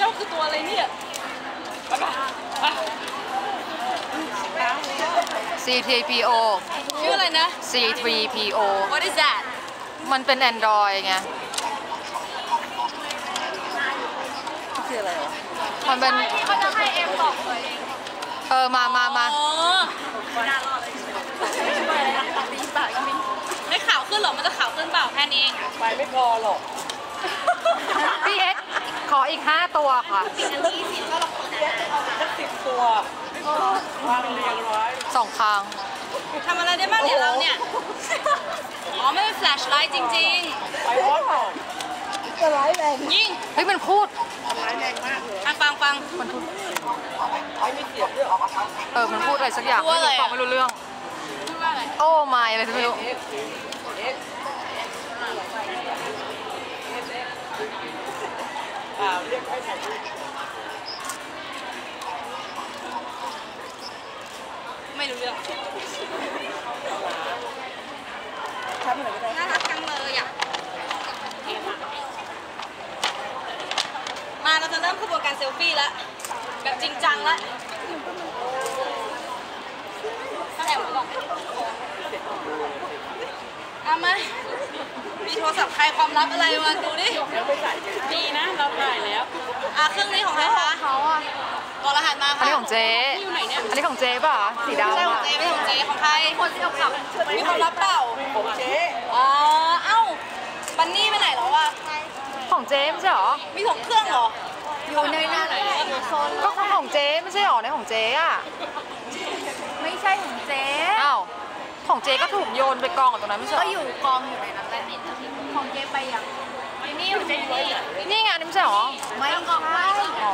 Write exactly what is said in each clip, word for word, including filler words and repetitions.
คือตัวอะไรเนี่ยซี ทรี พี โอชื่ออะไรนะซี ทรี พี โอ What is that มันเป็น Android ไงคืออะไรวะมันเป็นเขาจะให้เอ็มบอกตัวเองเออมามามาไม่ขาวขึ้นหรอมันจะขาวขึ้นเปล่าแค่นี้ไปไม่พอหรอกพี่เอ็กขออีกห้าตัวค่ะสิบตัววางเรียงไว้สองครั้งทำอะไรได้บ้างเนี่ยเราเนี่ยอ๋อไม่เป็นแฟลชไลท์จริงๆไปร้อยบอกจะร้ายแรงยิงเฮ้ยมันพูดร้ายแรงมากเลยอ่ะฟังฟังมันพูดไอ้ไม่เสียบด้วยเออมันพูดอะไรสักอย่างไม่รู้ฟังไม่รู้เรื่องโอ้ไม่อะไรไม่รู้เรียกให้ถ่ายรูปไม่รู้เรื่องทำอะไรก็ได้น่ารักจังเลยอ่ะมาเราจะเริ่มขบวนการเซลฟี่แล้วแบบจริงจังแล้วแอบบอกเอามามีโทรศัพท์ใครความลับอะไรมาดูดิดีนะเราถ่ายแล้วอ่ะเครื่องนี้ของใครคะเขาอ่ะตัวรหัสมาค่ะอันนี้ของเจ๊อันนี้ของเจ๊ป่ะสีดำไม่ใช่ของเจ๊ไม่ใช่ของเจ๊ของใครคนที่เอาขับมีความลับเปล่าของเจ๊อ๋อเอ้าบันนี่ไปไหนหรอวะของเจ๊ไม่ใช่หรอมีสองเครื่องหรออยู่ในนั้นก็ของเจ๊ไม่ใช่หรอในของเจ๊อ่ะไม่ใช่ของเจ๊อ้าวของเจ๊ก็ถูกโยนไปกองตรงนั้นไม่ใช่ก็อยู่กองอยู่ในนั้นแหละของเจ๊ไปยังนี่อยู่ในนี่นี่ไงนี่ไม่ใช่หรอไม่กองไม่อ๋อ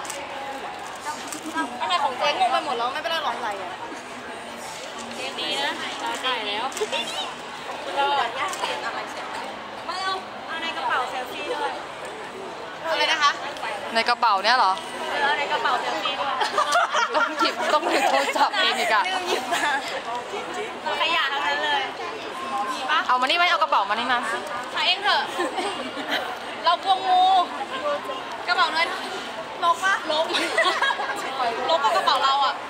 ทำไมของเจ๊งงไปหมดแล้วไม่เป็นไรหรอกอะไรอ่ะเจ๊ดีนะถ่ายแล้วเราอยากเสียอะไรเสียไม่เอาเอาในกระเป๋าเซลฟี่ด้วยอะไรนะคะในกระเป๋าเนี้ยเหรอเอาในกระเป๋าเซลฟี่ด้วยต้องหยิบต้องหยิบโทรศัพท์เองอีกอะลืมหยิบมาขยะทั้งนั้นเลยเอามานี่ไหมเอากระเป๋ามานี่มาถ่ายเองเถอะเรากลัวงูกระเป๋าเงินลบปะลบลบกระเป๋าเราอ่ะ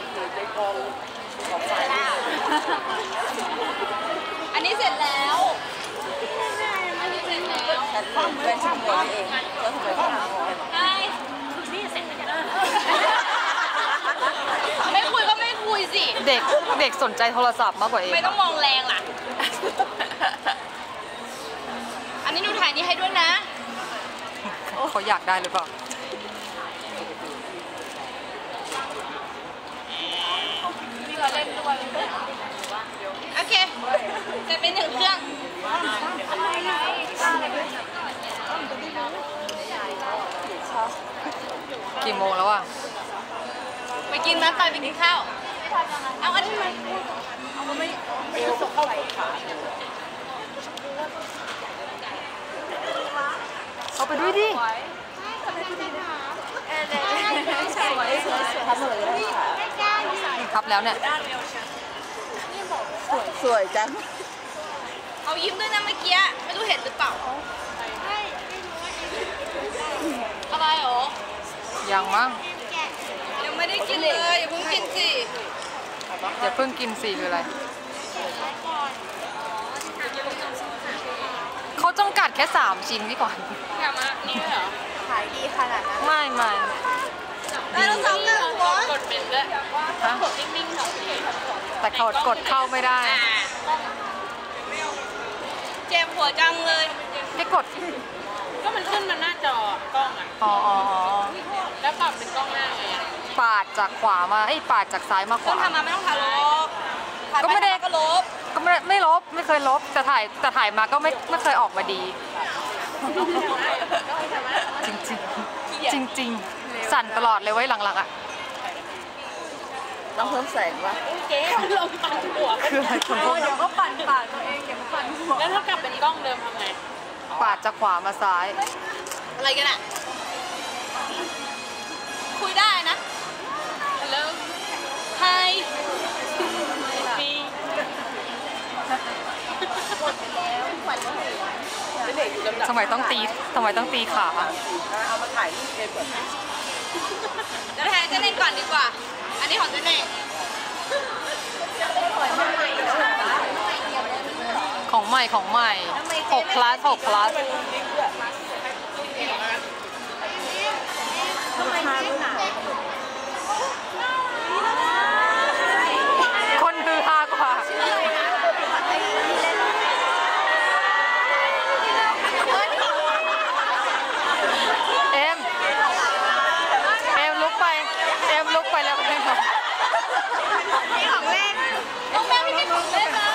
อันนี้เสร็จแล้วอันนี้เสร็จแล้วเป็นช่างหัวเองแล้วทำไมต้องทำหัวใช่นี่เสร็จแล้วไม่คุยก็ไม่คุยสิเด็กเด็กสนใจโทรศัพท์มากกว่าเองไม่ต้องมองแรงล่ะอันนี้หนูถ่ายนี้ให้ด้วยนะเขาอยากได้หรือเปล่ามีเราเล่นด้วยโอเคจะเป็นหนึ่งเครื่องกี่โมงแล้วอ่ะไปกินนะไปไปกินข้าวเอาอันนี้มาเอาไม่ไม่ส่งเข้าไปเอาไปด้วยดิทับแล้วเนี่ยสวยจังเอายิ้มด้วยนะเมื่อกี้ไม่รู้เห็นหรือเปล่าอะไรหรอยังมั้งยังไม่ได้กินเลยอย่าเพิ่งกินสิอย่าเพิ่งกินสิคืออะไรเขาจำกัดแค่สามชิ้นนี่ก่อนแค่มานี่เหรอขายดีขนาดนั้นไม่ไม่ได้แล้วซ้ำเลยหัวกดเป็นด้วยกดนิ่งๆหน่อยแต่กดกดเข้าไม่ได้เจ็บหัวจังเลยไม่กดก็มันขึ้นมาหน้าจอกล้องอ่ะอ๋อแล้วปรับเป็นกล้องหน้าไงปาดจากขวามาไอ้ปาดจากซ้ายมาขวาต้องทำมาไม่ต้องถ่ายลบก็ไม่ได้ก็ลบก็ไม่ไม่ลบไม่เคยลบแต่ถ่ายแต่ถ่ายมาก็ไม่ไม่เคยออกมาดีจริงจริงจริงจริงสั่นตลอดเลยไว้หลังๆอ่ะต้องเพิ่มแสงวะเจ๊ลงปั่นหัวคืออะไรคนพวกเดี๋ยวก็ปั่นปากตัวเองเดี๋ยวปั่นหัวแล้วถ้ากลับเป็นกล้องเดิมทำไงปาดจากขวามาซ้ายอะไรกันอ่ะคุยได้นะฮัลโหลไฮปีหมดไปแล้วขวัญก็เห็นสมัยต้องตีสมัยต้องตีขาเอามาถ่ายรูปเองก่อนจะแทนเจะเล่นก่อนดีกว่า อันนี้ของเจะเล่นของใหม่ของใหม่หก plus หก plus คนฮือฮากว่าเอ็มเอ็มลุกไปเอ็มลุกไปแล้วไม่หรอนี่ของเล่นน้องแม่ไม่ใช่ของเล่นนะ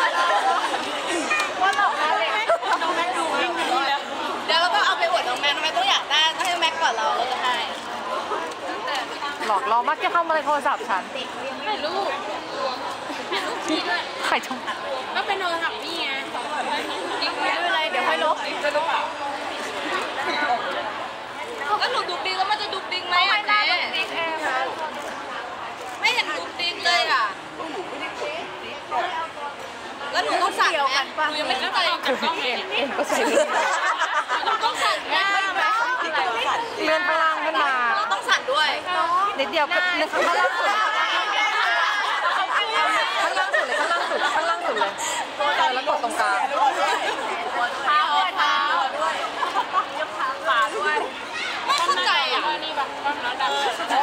ว่าหลอกนะเลยน้องแม่ดูวิ่งหนีแล้วเดี๋ยวเราก็เอาไปอวดน้องแม่น้องแม่ต้องอยากได้ต้องให้แม็กก่อนเราเราจะให้หลอกเรามักจะเข้ามาในโทรศัพท์ฉันไม่รู้ไม่รู้พี่ด้วยใครชมก็เป็นโทรศัพท์พี่ไงไม่เป็นไรเดี๋ยวค่อยลบจะลบอ่ะก็หนูดุกดิกแล้วมันจะดุกดิกไหมอ่ะเจ๊ไม่เห็นดุกดิกเลยอ่ะแล้วหนูต้องสั่นไหมหนูยังไม่เข้าใจต้องเห็นเอ็มก็ใส่เหนูต้องสั่นไหมลื่อนข้างล่างขึ้นมาเราต้องสั่นด้วยนิดเดียวก็นึกข้างล่างสุดข้างล่างสุดเลยข้างล่างสุดข้างล่างสุดเลยแล้วกดตรงกลางเท้าเท้าด้วยยกขาขาด้วยไม่เข้าใจอ่ะนี่แบบมันดับ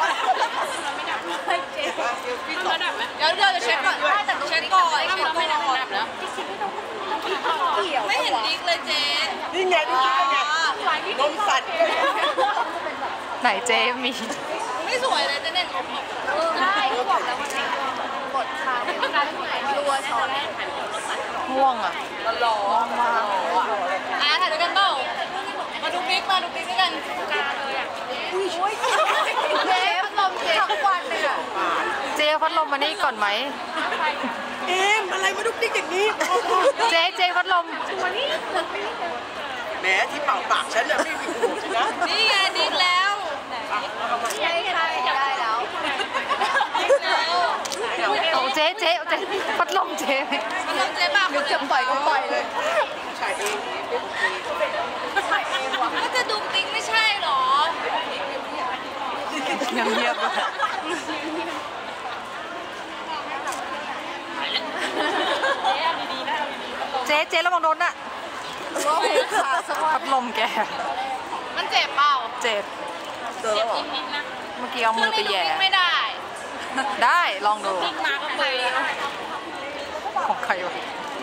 เดี๋ยวเดี๋ยวจะเช็คก่อนเช็คก่อนเช็คก่อนไม่ดับแล้วไม่เห็นดิ๊กเลยเจ๊นี่ไงดูสิไงนมสัตว์ไหนเจ๊มีไม่สวยเลยเจ๊เน่นใช่เขาบอกแล้วมันกดค้างตัวช้อนง่วงอ่ะร้อนมากอ่ะถ่ายด้วยกันเปล่ามาดูบิ๊กมาดูบิ๊กด้วยกันเจ๊พัดลมเจ๊ทั้งวันเลยอ่ะเจ๊พัดลมมานี่ก่อนไหมเอ็มอะไรมาดุกดิกอย่างนี้เจ๊เจ๊พัดลมแหมที่เป่าปากฉันน่ะไม่มีหูสินะนี่ไงดิ๊กแล้วใช่ใช่ได้แล้วแล้วเอาเจ๊เจ๊เจ๊พัดลมเจ๊พัดลมเจ๊บ้าจะปล่อยก็ปล่อยเลยถ่ายเองก็จะดูบิ๊กไม่ใช่หรอยังเงียบเลยเจ๊เจ๊ระวังโดนน่ะพัดลมแกมันเจ็บเปล่าเจ็บเจอแล้วเหรอนิดนะเมื่อกี้เอามือไปแย่ไม่ได้ได้ลองดูบิ๊กมาก็ไปของใครวะ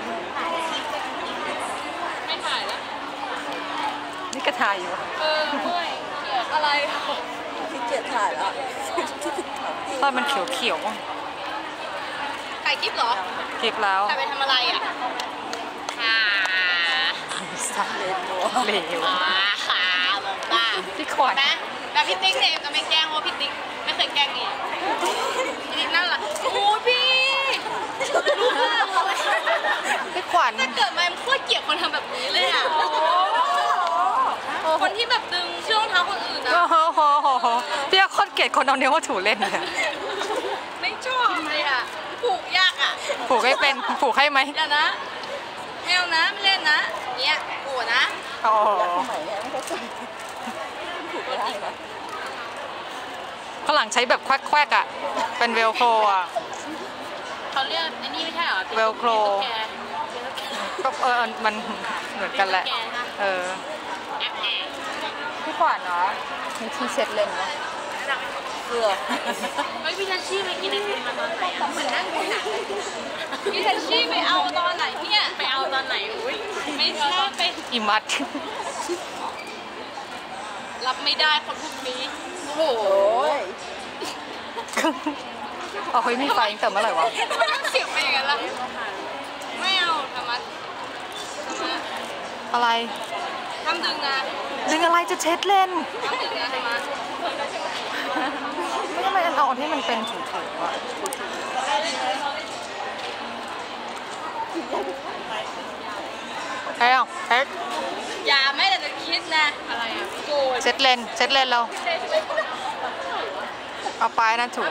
ไม่ถ่ายแล้วนี่กระทายอยู่เออด้วยเกลียดอะไรที่เกียจถ่ายแล้วตอนมันเขียวเขียวถ่ายคลิปเหรอคลิปแล้วถ่ายไปทำอะไรอ่ะอ่าสัตว์เหลวอ่าขาแบบบ้าพี่ขวัญนะแบบพี่ติ๊กเนี่ยจะไม่แกล้งเพราะพี่ติ๊กไม่เคยแกล้งนี่พี่ติ๊กนั่นแหละโอ้พี่รู้มากเลยพี่ขวัญถ้าเกิดมาโคตรเกลียดคนทำแบบนี้เลยอ่ะคนที่แบบดึงเชือกรองเท้าคนอื่นโอ้อ่ะโหโหโหพี่โคตรเกลียดคนเอาเนี้ยมาถูเล่นเลยไม่ชอบเลยอ่ะผูกยากอ่ะผูกให้เป็นผูกให้ไหมอย่านะไม่เอานะไม่เล่นนะเนี่ยผูกนะอ๋อใหม่เนี่ยไม่เข้าใจถูกไม่ได้นะข้างหลังใช้แบบแควกๆอ่ะเป็นเวลโครอ่ะเขาเรียกไอ้นี่ไม่ใช่เหรอเวลโคร ก็เออมันเหมือนกันแหละเออพี่ขวัญเนาะมีที่เช็ดเล่นเนาะเสื้อเฮ้ยพี่ทัชชี่ไปกินไอติมมาตอนไหนอะเหมือนนั่งดูหนังพี่ทัชชี่ไปเอาตอนไหนเนี่ยไปเอาตอนไหนอุ้ยไม่ใช่ไปอีมัดรับไม่ได้คนพวกนี้โอ้โหโอ้ยเอาเฮ้ยมีไฟตั้งแต่เมื่อไหร่วะมันต้องเสียบไปอย่างนั้นละไม่เอาธรรมะธรรมะอะไรทำดึงนะดึงอะไรจะเช็ดเล่นทำดึงนะธรรมะไม่ทำไมอันเอาอันที่มันเป็นถุงๆอ่ะเอ้ยเฮ้ยอย่าไม่แต่จะคิดนะอะไรอ่ะโกรธเช็ดเลนเช็ดเลนเราเอาไปนั่นถูก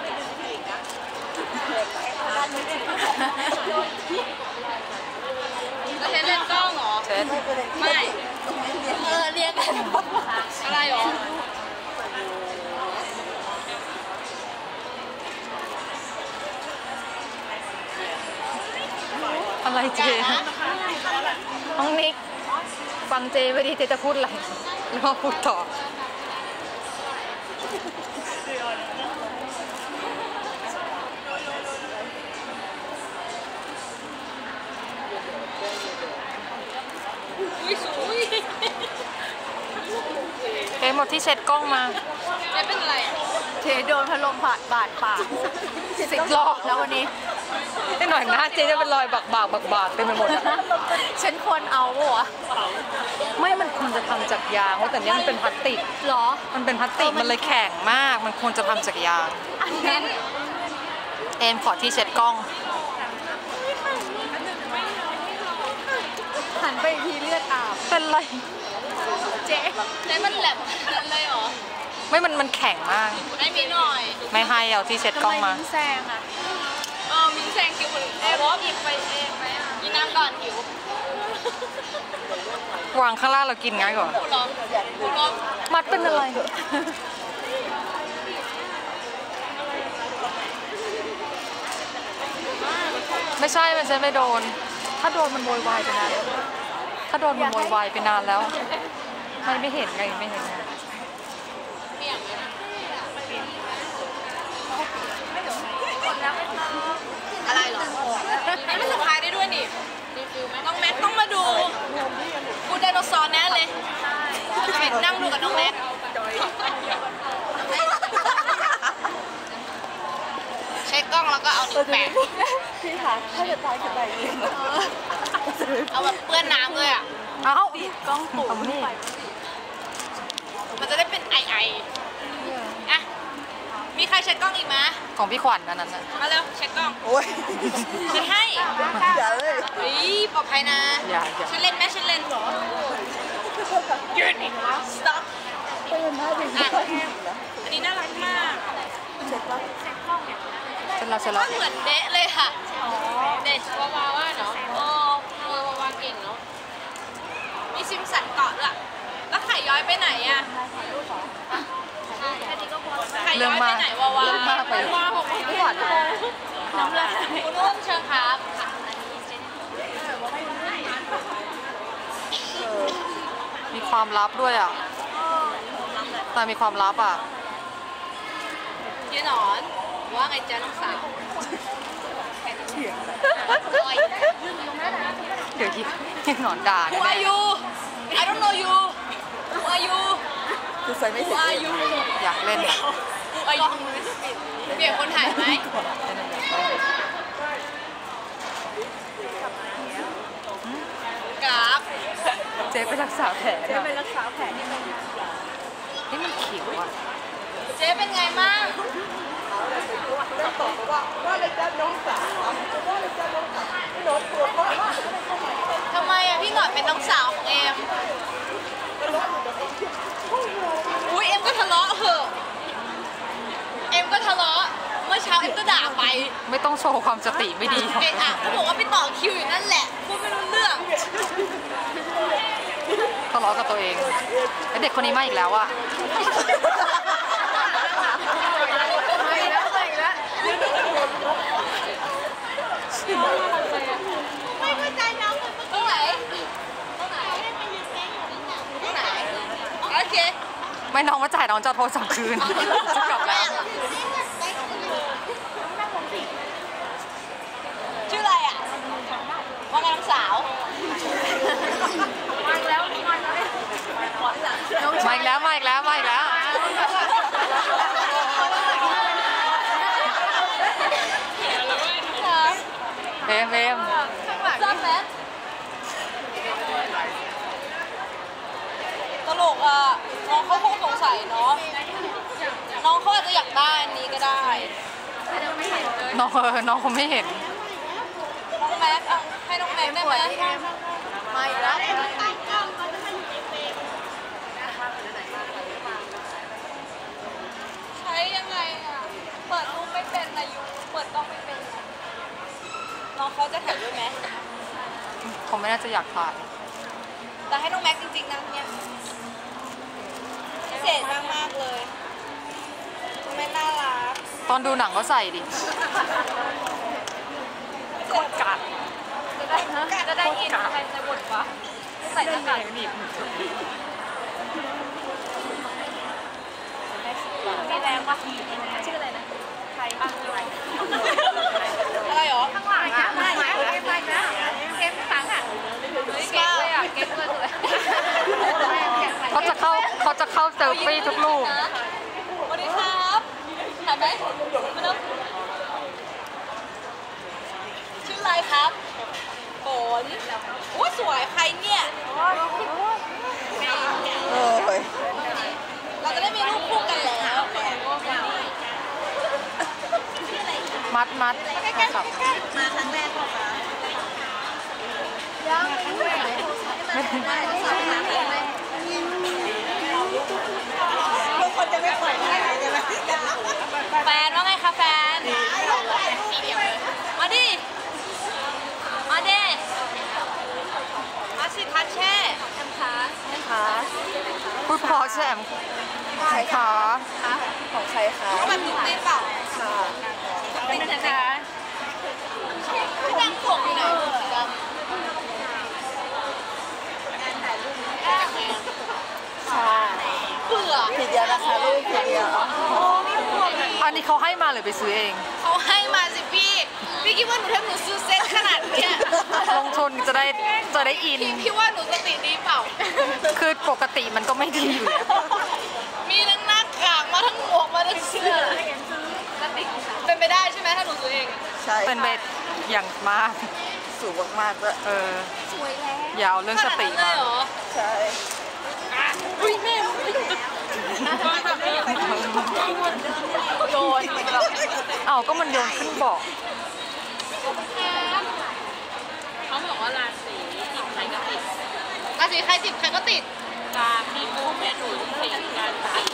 แล้วเทสเล่นกล้องเหรอเช็ดไม่เออเรียกอะไรหรออะไรเจน้องนิกฟังเจไปดิเจจะพูดอะไรแล้วมาพูดต่อเอ็มหมดที่เช็ดกล้องมาเจ๊เป็นอะไรอ่ะเทโดนพัดลมบาดบาดปากสิบรอบแล้ววันนี้นิดหน่อยหน้าเจจะเป็นรอยบักบากบักบากเต็มไปหมดอะฉันควรเอาปะวะไม่มันควรจะทำจากยางว่าแต่เนี้ยมันเป็นพลาสติกหรอมันเป็นพลาสติกมันเลยแข็งมากมันควรจะทำจากยางอันนั้นเอ็มขอที่เช็ดกล้องหันไปอีกทีเลือดอาบเป็นไรเจ๊เจ๊มันแหลมขนาดนั้นเลยเหรอไม่มันมันแข็งมากให้มีหน่อยไม่ให้เอาที่เช็ดกล้องมาทำไมิ้นแซงอ่ะเออมิ้นแซงคิวคนอื่นเอ๊ะวอฟหยิบไปเองไหมอ่ะกินน้ำก่อนหิววางข้างล่างเรากินง่ายกว่ากูร้องกูร้องมัดเป็นอะไร ไม่ใช่มันเซ็นไม่โดน ถ้าโดนมันโวยวายไปนานแล้วถ้าโดนมันโวยวายไปนานแล้วไม่ไม่เห็นไงไม่เห็นไงเมี่ยงเลยนะอะไรเหรอนี่มันสะพายได้ด้วยนี่น้องแม็กต้องมาดูกูไดโนเสาร์แน่เลยไปนั่งดูกับน้องแม็กเช็คกล้องแล้วก็เอานิ้วแปะพี่คะถ้าจะตายจะตายเองเอาแบบเปื้อนน้ำเลยอ่ะเอ้ากล้องปู่เอานี่มันจะได้เป็นไอไออ่ะมีใครเช็คกล้องอีกไหมของพี่ขวัญอันนั้นน่ะมาเร็วเช็คกล้องโอ้ยเช็คให้อย่าเลยเฮ้ยปลอดภัยนะอย่าอย่าฉันเล่นไหมฉันเล่นหรอหยุด stop เป็นหน้าดีอ่ะอันนี้น่ารักมากเช็คแล้วเสร็จแล้วเสร็จก็แล้วเหมือนเดะเลยค่ะเดะวาวาว่าเนาะโอ้วาวาวาเก่งเนาะมีซิมสันเกาะด้วยแล้วไข่ย้อยไปไหนอ่ะไข่ย้อยไปไหนวาวาเรื่องมากไปวาวาบอกพี่ขวัญน้ำลายคุณนุ่มเชิญครับมีความลับด้วยอ่ะแต่มีความลับอ่ะเจ๊หนอนว่าไงจ๊ะน้องสาวเดี๋ยวยิบหนอนด่า Who แน่ are you I don't know you Who are you คือใส่ไม่ Who เสร็จ are you ๆอยากเล่นอ่ะ Who are you เปลี่ยนคนถ่ายไหมกราฟเจ๊ไปรักษาแผลเจ๊นะไปรักษาแผลที่มันนี่มันเขียวอ่ะเจ๊เป็นไงบ้างแล้วตอบว่าว่าอะไรจ้าน้องสาวว่าอะไรจ้าน้องสาวน้องตัวว่าทำไมอ่ะพี่หนอดเป็นน้องสาวของเอ็มอุ้ยเอ็มก็ทะเลาะเหอะเอ็มก็ทะเลาะเมื่อเช้าเอ็มก็ด่าไปไม่ต้องโชว์ความสติไม่ดีเอ็มอ่ะเขาบอกว่าไปต่อคิวอยู่นั่นแหละพูดไม่รู้เรื่องทะเลาะกับตัวเองไอ้เด็กคนนี้มาอีกแล้วอ่ะไม่แล้วไม่แล้วไม่เข้าใจน้องตรงไหนตรงไหนตรงไหนโอเคไม่น้องมาจ่ายน้องจะโทรศัพท์คืนจะกลับแล้วชื่ออะไรอ่ะว่าไงน้องสาวมาแล้วมาแล้วมาอีกแล้วมาอีกแล้วมาอีกแล้วเอมเอมซับแมทตลกอ่ะน้องเขาคงสงสัยเนาะน้องเขาอาจจะอยากได้อันนี้ก็ได้น้องเออน้องคงไม่เห็นน้องแม็กอ่ะให้น้องแม็กได้ไหมมาอีกแล้วใช้ยังไงอ่ะเปิดรูปไม่เป็นนะยูเปิดกล้องไม่เป็นน้องเขาจะถ่ายด้วยไหมคงไม่น่าจะอยากถ่ายนแต่ให้น้องแม็กจริงๆนะเนี่ยพิเศษมากๆเลยไม่น่ารักตอนดูหนังก็ใส่ดิโคตรกัดจะได้จะได้ยินใครจะบ่นวะใส่หน้ากากหนีบมีแรงวะชื่ออะไรนะใครอะไรอะไรหรอข้างหลังอ่ะไม่ไม่ไม่นะเกมข้างหลังอ่ะเก่งเลยอ่ะเก่งเลยเขาจะเข้าเขาจะเข้าเซลฟี่ทุกรูปสวัสดีครับถ่ายไหมชื่ออะไรครับฝนโอ้สวยใครเนี่ยเออเราจะได้มีรูปคู่กันแล้วมัดมัดครับมาครั้งแรกเหรอคะยังไม่ได้ทุกคนจะไม่ปล่อยใช่ไหมแฟนว่าไงคะแฟนมาดิมาดิมาสิทัชเช่ทำขาทำขาพูดพอแชมใช่ขาของใครคะแบบนี้ได้เปล่าค่ะเป็นนะคะพี่ดังผมอยู่ไหนสีดำค่ะเบื่อผิดเดียวนะคะลูกผิดเดียวอันนี้เขาให้มาหรือไปซื้อเองเขาให้มาสิพี่ พี่คิดว่าหนูถ้าหนูซื้อเซ็ตขนาดเนี้ยลงทุนจะได้จะได้อินพี่พี่ว่าหนูสติดีเปล่าคือปกติมันก็ไม่ดีอยู่แล้วมีทั้งหน้ากากมาทั้งหมวกมาทั้งเสื้อเป็นไปได้ใช่ไหมถ้าหนูซื้อเองใช่เป็นเบสอย่างมากสูงมากๆด้วยเออสวยแล้วอย่าเอาเรื่องสติเลมายเหรอใช่อุ้ยแม่โยนเอาก็มันโยนขึ้นบอกเขาบอกว่าราศีติดใครก็ติดราศีใครติดใครก็ติดตาพี่ปูแม่หนูติดกัน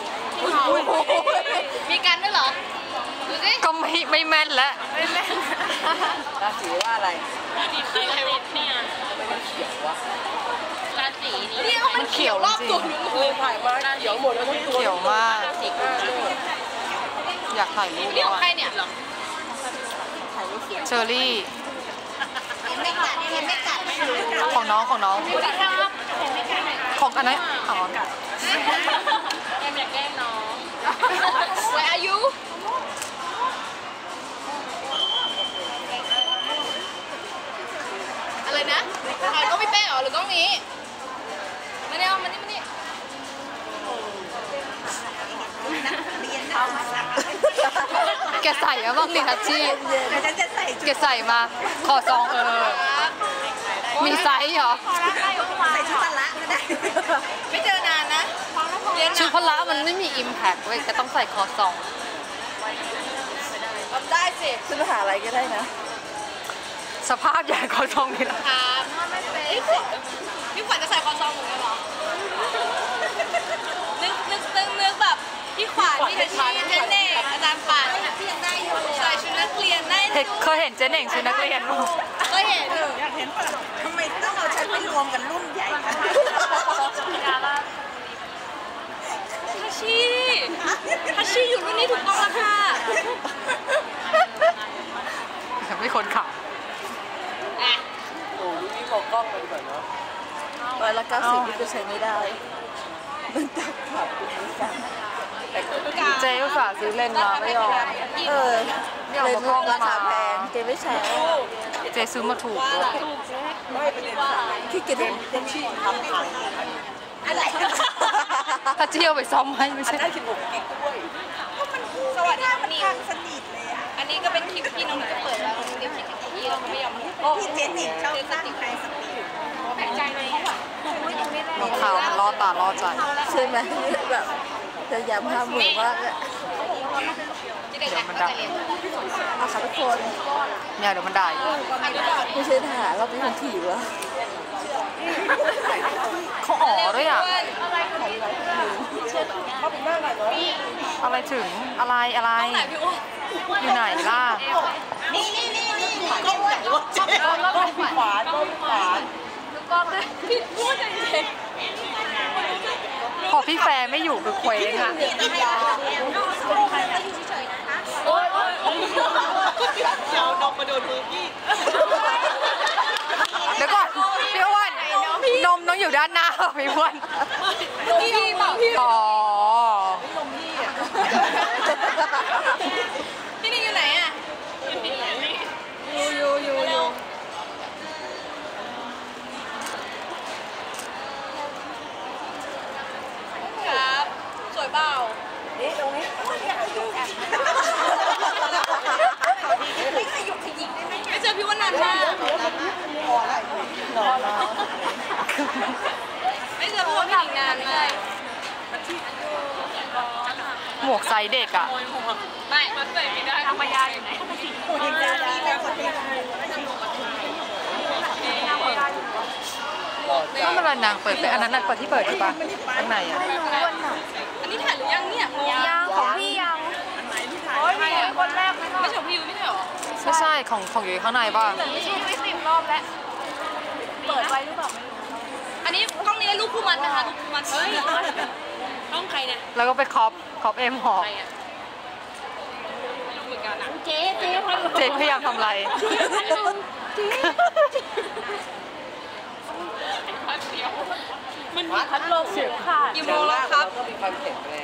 มีกันด้วยเหรอดูสิก็ไม่ไม่แม่นแล้วไม่แม่ราศีว่าอะไรราศีใครก็ติดเนี่ยไม่เขียววะราศีนี้เนี่ยมันเขียวรอบตัวหนูเลยถ่ายมาเขียวหมดแล้วทั้งตัวเขียวมาก อยากถ่ายรูปนี่ของอ่ะใครเนี่ยเชอรี่ไม่กัดไม่กัดของน้องของน้องสวัสดีครับของอันนั้นอ๋อแกอยากแกล้งน้อง Where are you อะไรนะถ่ายก็ไม่เป๊ะหรอหรือต้องนี้มาเนี่ยมานี่มานี่แกใส่อะบ้างดิทัชชี่ฉันจะใส่แกใส่มาขอซองเออ มีไซส์เหรอใส่ชุดพละก็ได้ไม่เจอนานนะเรียนหชุนัดกพละมันไม่มีอิมแพคเว้ยก็ต้องใส่คอซองทำได้สิชุดมหาอะไรก็ได้นะสภาพใหญ่คอซองนี่ละครับพี่ขวัญพี่ขวัญจะใส่คอซองเหมือนกันเหรอ นึกนึกนึกนึกแบบพี่ขวัญพี่ทัชชี่เจนเน่อาจารย์ป่านใส่ชุดนักเรียนได้เห็นเคยเห็นเจ๊เน่งชุดนักเรียนมั้ยก็เห็นอยากเห็นป่ะทำไมต้องเอาฉันไปรวมกันรุ่นใหญ่กันทัชชี่ทัชชี่อยู่รุ่นนี้ถูกต้องแล้วค่ะไม่คนขับอ่ะโอ้ยนี่บอกกล้องเลยดีกว่าเนาะร้อยละเก้าสิบนี่ก็ใช้ไม่ได้มันตัดขาดคุณผู้ฟังเจ๊อุตส่าห์ซื้อเลนส์มาไม่ยอมเออไม่เอาเลมาน กล้องราคามาแพงเจ๊ไม่ใช้เจ๊ซื้อมาถูกด้วยไม่เป็นที่เก็บเป็นที่ทำขายอะไรถ้าเที่ยวไปซ้อมให้ไม่ใช่ได้สิบหกกิกด้วยสวัสดีครับนิวสนิทเลยอ่ะอันนี้ก็เป็นคลิปที่น้องจะเปิดแล้วน้องเรียกคลิปที่เราไม่ยอมพี่เจนนี่ชอบตั้งใครสปีดแปลกใจไหมรองเท้ามันล่อตาล่อใจใช่ไหมแบบจะย้ำห้ามหมู่มากเลยที่เด็กๆก็จะเรียนเอาค่ะทุกคนเนี่ยเดี๋ยวมันได้อันนี้ก่อนไม่ใช่ทหารเราเป็นคนถีบวะเขาอ๋อด้วยอ่ะเขาเป็นหน้าหน่อยเนาะอะไรถึงอะไรอะไรไหนพี่อ้วนอยู่ไหนล่ะนี่นี่นี่นี่กล้องใหญ่วะเจ๊กล้องขวานกล้องขวานกกล้องเลยพี่พูดเฉยพอพี่แฟร์ไม่อยู่คือเคว้งอ่ะโอ๊ยโอ๊ยโอ๊ยเดี๋ยวนมมาโดนมือพี่เดี๋ยวก่อนพี่อ้วนนมต้องอยู่ด้านหน้าพี่อ้วนพี่พี่เปล่าพี่อ๋อพี่นี่อยู่ไหนอ่ะอยู่อยู่อยู่อยู่ครับสวยเปล่านี่ตรงนี้แอบไม่เจอพี่ว่านานมากพอแล้วหล่อแล้วไม่เจอพี่ว่าพี่อีกนานมากหมวกไซส์เด็กอ่ะไม่มันใส่ไม่ได้ธรรมยาอยู่ไหนผู้หญิงจะดีแล้วคนนี้ก็เวลานางเปิดไปอันนั้นน่ะเปิดที่เปิดอยู่ปะข้างในอ่ะอันนี้ถ่ายหรือยังเนี่ยงงยังของพี่ยังโอ้ยพี่คนแรกไม่ใช่พี่ยูไม่ใช่หรอไม่ใช่ของของอยู่ข้างในป่ะไม่ใช่ไม่สิบรอบแล้ว เปิดไว้หรือเปล่าอันนี้กล้องนี้ลูกคู่มันนะคะลูกคู่มันเฮ้ยกล้องใครเนี่ยแล้วก็ไปคอปคอปเอ็มหอใครอ่ะไม่รู้เหมือนกันอ่ะเจ๊เจ๊พอเจพยายามทำอะไรมันพัดลมเสียขาดกี่โมงแล้วครับก็มีคอนเซ็ปต์แรง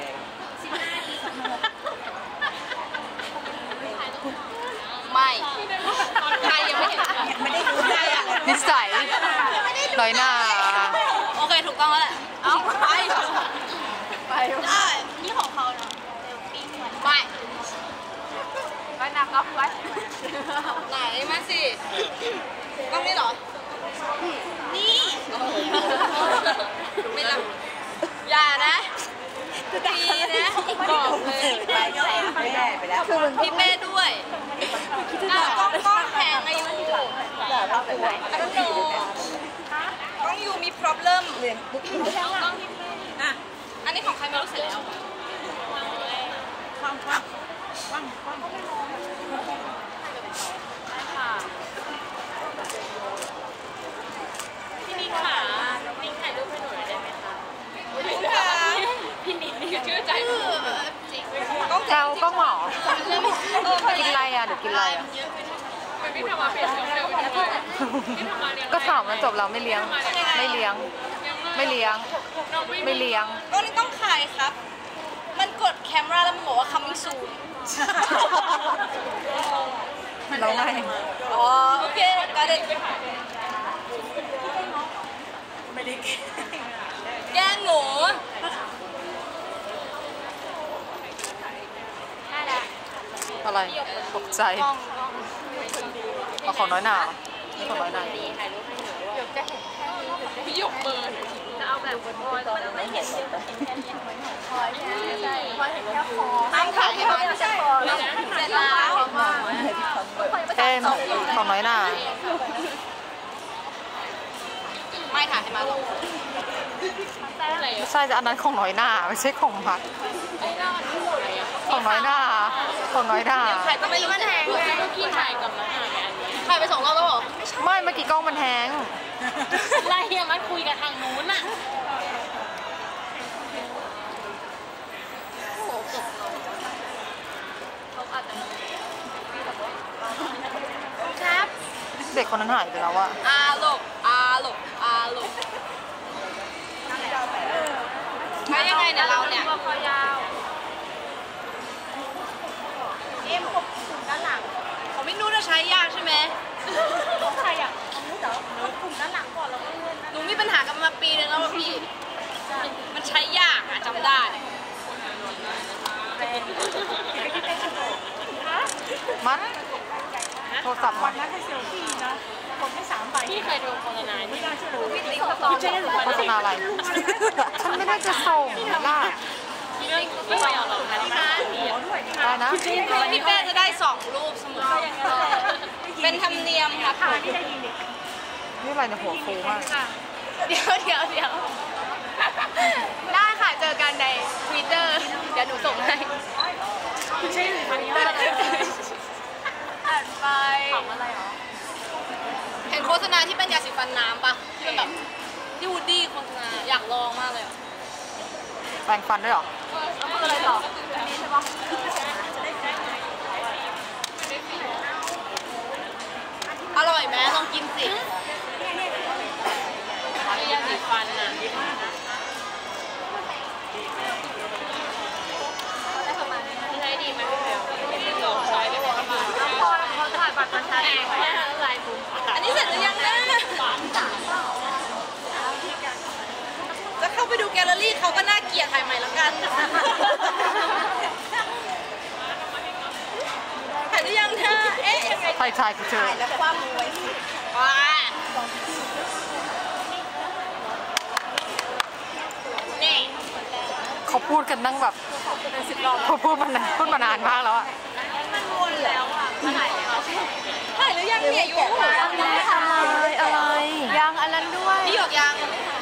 ไม่ใครยังไม่เห็นไม่ได้ดูใครอ่ะนิสัยน้อยหน้าโอเคถูกต้องแล้วแหละเอาไปไปได้นี่ของเขาเนาะไม่ไว้นักรับไว้ไหนมาสิกล้องนี้เหรอนี่ไม่รับอย่านะดีนะบอกเลยไปก็ไม่ได้ไปแล้วคือมันพี่เป้ด้วยอ่ะกล้องกล้องแพงอายุอย่ารับไปไหนอันโนกล้องยูมี problem เรียนปุ๊บกล้องที่อ่ะอันนี้ของใครไม่รู้เสร็จแล้วความความความความพี่นิกค่ะนิกถ่ายรูปให้หนูหน่อยได้ไหมคะพี่นิกนี่ชื่อใจจริงแซวก็หมอกินอะไรอ่ะเดี๋ยวกินอะไรอ่ะก็ถามมันจบแล้วไม่เลี้ยง ไม่เลี้ยง ไม่เลี้ยง ไม่เลี้ยงก็นี่ต้องขายครับ มันกดแคมราแล้วมันบอกว่า coming soon เราไงอ๋อโอเคก็ได้แกล้งหนูอะไรตกใจเอาของน้อยหนานี่ของน้อยหนาพี่หยกเบอร์จะเอาแบบบอยก็ไม่เห็นเตั้งถ่ายให้มันเสร็จแล้วเอ็มของน้อยหนาไม่ถ่ายให้มันหรอกไม่ใช่จะอันนั้นของน้อยหนาไม่ใช่ของพัดของน้อยหนาของน้อยหนาถ่ายก็ไม่รู้มันแทงเลยพี่ถ่ายกับมันถ่ายไปสองรอบแล้วเหรอไม่เมื่อกี้กล้องมันแฮงไรอะมันคุยกับทางนู้นอะครับเด็กคนนั้นหายไปแล้วอะอาหลบอาหลบอาหลบใช้ยังไงเนี่ยเราเนี่ยคอยาวเอ็มผมกลุ่มด้านหลังของพี่นุ่นจะใช้ยากใช่ไหมใครอ่ะของนุ่นเหรอกลุ่มด้านหลังก่อนแล้วก็เลื่อนหนูมีปัญหากันมาปีนึงแล้วว่าพี่มันใช้ยากอะจำได้มัดโทรศัพท์มัดพี่เคยดูโฆษณาที่พี่ติ๊กสโฆษณาอะไร ฉันไม่ได้จะส่งล่ะเรื่องไม่ไหวหรอกนะได้นะพี่เป้จะได้สองรูปเสมอเป็นธรรมเนียมค่ะนี่อะไรเนี่ยหัวฟูมากเดี๋ยวเดี๋ยวเดี๋ยวได้ค่ะเจอกันในทวิตเตอร์เดี๋ยวหนูส่งให้ใช่หรือมันอ่านไปทำอะไรหรอเห็นโฆษณาที่เป็นยาสีฟันน้ำปะเป็นแบบที่วูดดี้โฆษณาอยากลองมากเลยอ่ะแปรงฟันด้วยเหรอคืออะไรต่ออันนี้ใช่ปะอร่อยไหมลองกินสิยาสีฟันอ่ะใช้ดีไหมพี่เบลที่ลองใช้ได้ไหมคะพอพอถ่ายบัตรประชาชนไว้อันนี้เสร็จหรือยังนะจะเข้าไปดูแกลเลอรี่เขาก็น่าเกลียดถ่ายใหม่แล้วกันถ่ายหรือยังนะเอ๊ะยังไงถ่ายถ่ายกูเจอแล้วความมวยว้านี่เขาพูดกันตั้งแบบเขาพูดมานานพูดมานานมากแล้วอะมันวนแล้วอ่ะมาถ่ายแล้วถ่ายหรือยังเนี่ยยูอะไรอะไรยังอันนั้นด้วยพี่หยกยัง